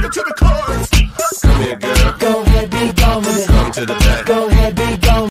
it to the chorus. Come here, girl. Go ahead, be gone with it. Come to the back. Go ahead, be gone.